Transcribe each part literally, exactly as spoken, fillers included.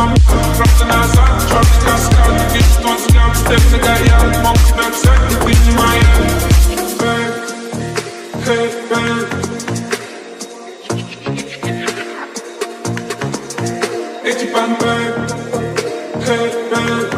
там, правда назад, черный каскад. Вижу твой взгляд, степ загорят. Мог тебя взять, но ты не моя. Hey, hey, hey. Эти бомбы, hey, hey.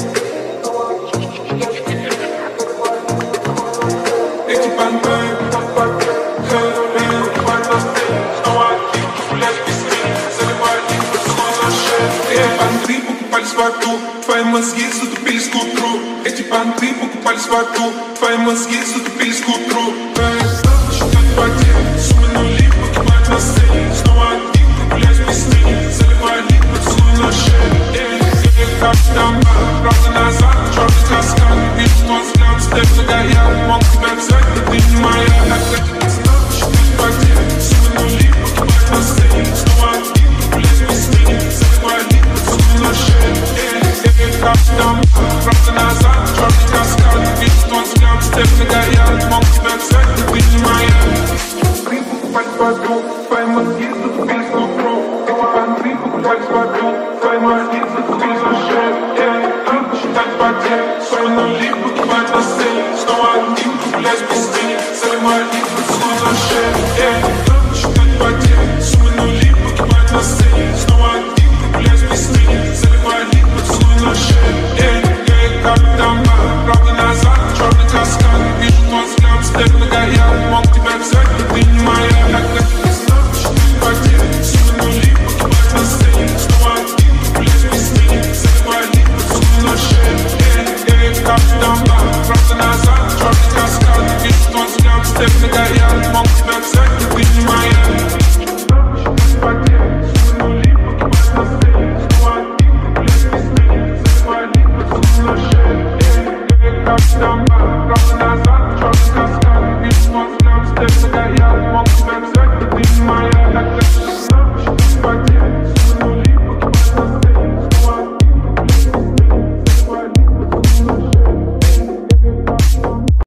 Эти бомбы, hey, hey. Снова один, гулять без меня, заливать их поцелуй на шею. Эти банды покупались в аду, твои мозги затупились к утру. Эти банды покупались в аду, твои мозги затупились к утру. Считать потери, суммы нули погибают на сцене. Снова один, гулять без меня, заливать их поцелуй на шею. Как там, правда назад, черный каскад. Вижу твой взгляд, степ загорят. Мог тебя взять, но ты не моя. Как это стало, считать потери, суммы нули погибают на сцене. Снова один, гулять без меня, заливать их поцелуй на шею. Как там, правда назад, черный каскад. Вижу твой взгляд, степ загорят. Мог тебя взять, но ты не моя. Ты покупать воду, твои мозги затупились к утру. Эти банды покупать воду, твои мозги затупились.